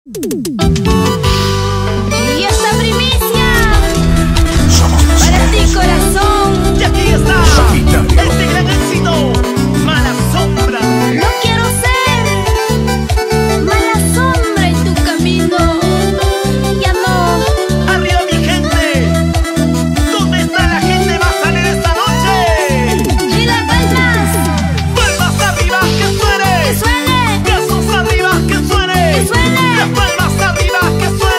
Y esta primicia para ti, corazón. Y aquí está este gran éxito, Mala Sombra. No quiero ser mala sombra en tu camino. Ya no. Arriba mi gente, ¿dónde está la gente? Va a salir esta noche. Y las palmas, Palmas arriba, que suene. que suene, Brazos arriba, que suene. que suene. Las palmas arriba, que suene.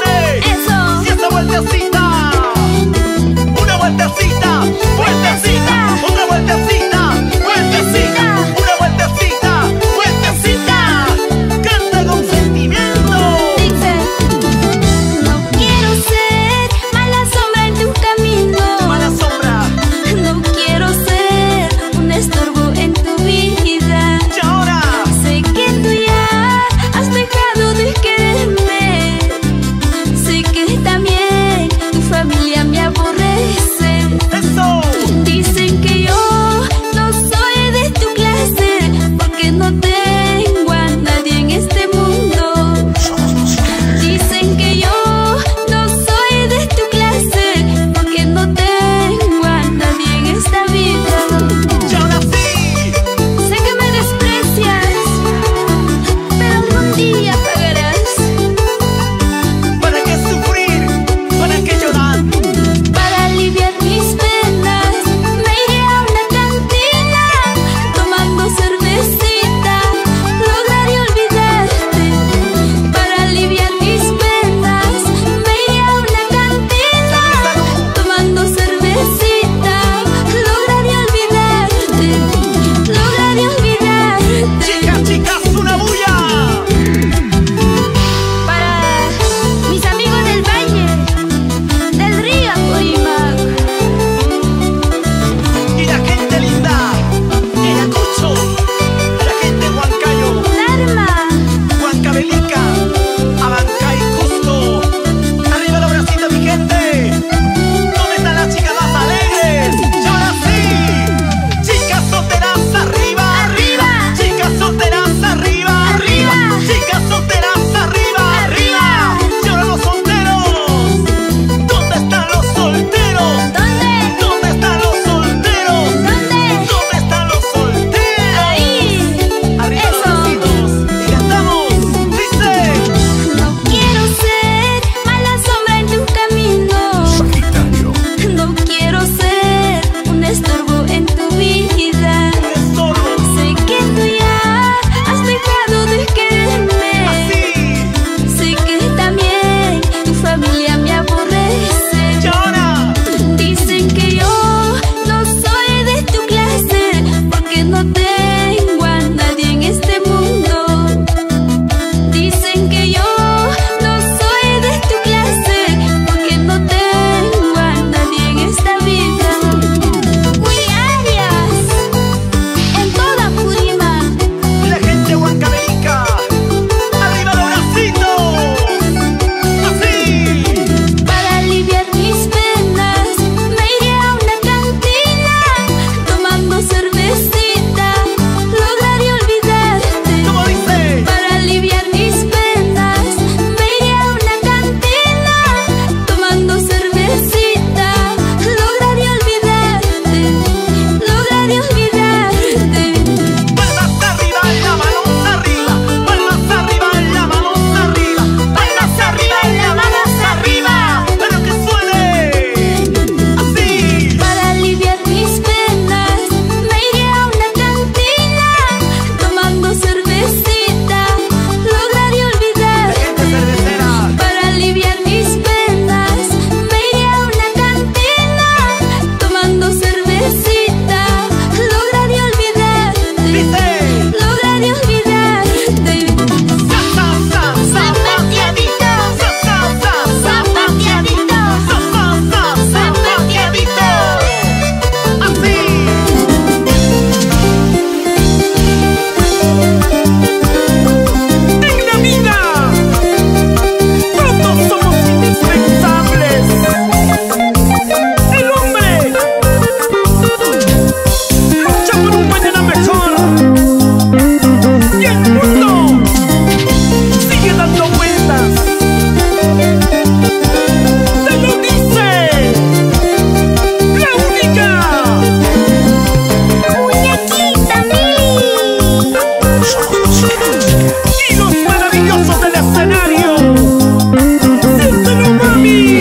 escenario. ¡Siéntelo, mami!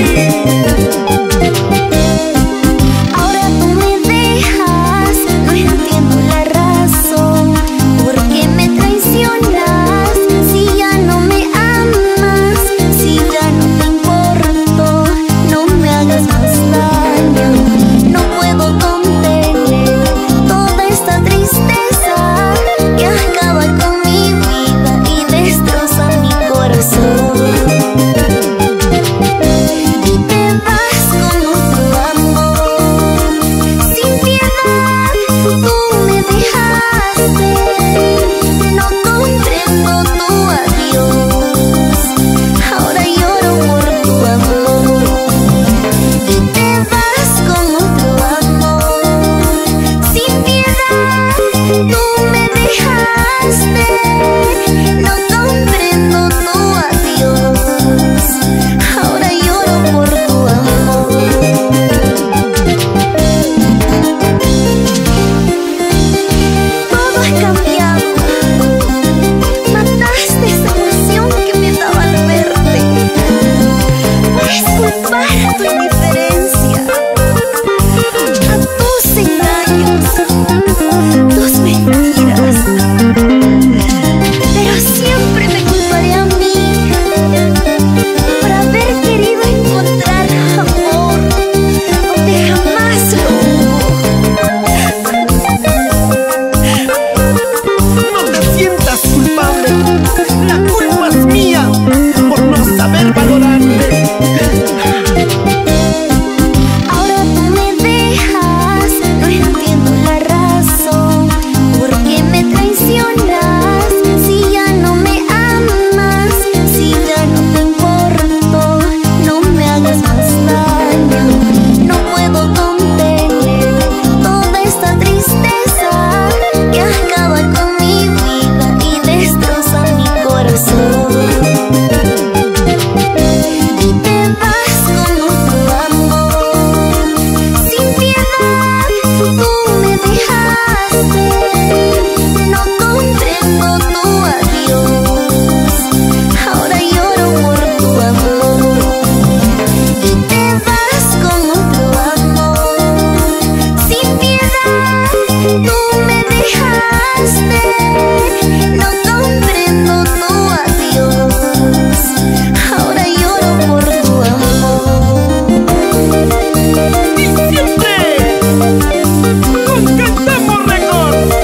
Ahora tú me dejas, no entiendo la razón. ¿Por qué me traicionas si ya no me amas? Si ya no te importo, no me hagas más daño. No puedo contener toda esta tristeza que acaba con mi vida y destroza mi corazón. Y te vas con otro amor, sin piedad, tú me dejaste. No comprendo tu adiós, ahora lloro por tu amor. Y te vas con otro amor, sin piedad, tú me dejaste. No comprendo tu adiós, ahora lloro por tu amor. Todo ha cambiado, mataste esa emoción que me daba al verte. Puedes culpar a tu indiferencia, a tus engaños, tus mentiras, pero siempre me culparé a mí por haber querido encontrar amor donde jamás lo hubo. No te sientas culpable. La culpa es mía por no saber valorarte. Ahora tú me dejas, no entiendo la razón. ¿Por qué me traicionas si ya no me amas? Si ya no te importo, no me hagas más daño. No puedo contener toda esta tristeza que acaba con mi vida y destroza mi corazón. Y te vas con otro amor, sin piedad, tú me dejaste. No comprendo tu adiós, ahora lloro por tu amor. Y te vas con otro amor, sin piedad, tú me dejaste. No comprendo tu adiós, ahora lloro por tu amor. Y siempre con Cantamos Records.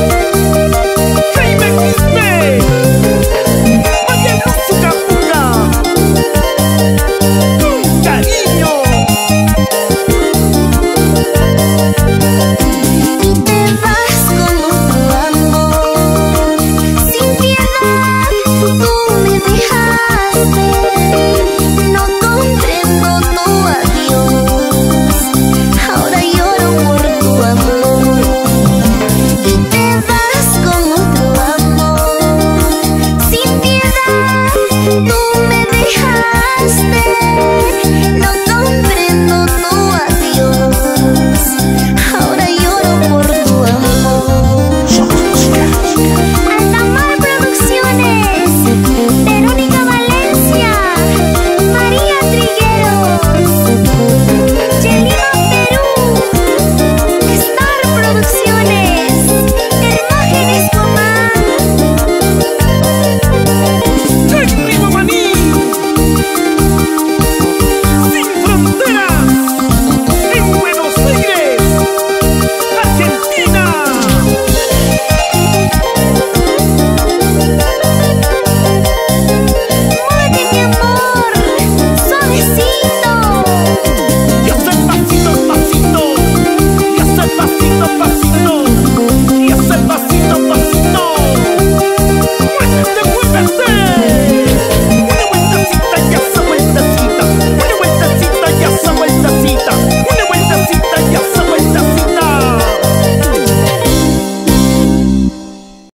Jaime Quispe. Oye, Luz Capunga. Con cariño. Y te vas con otro amor, sin piedad, tú me dejaste. No comprendo tu adiós, ahora lloro por tu amor. Y te vas con otro amor, sin piedad, tú me dejaste.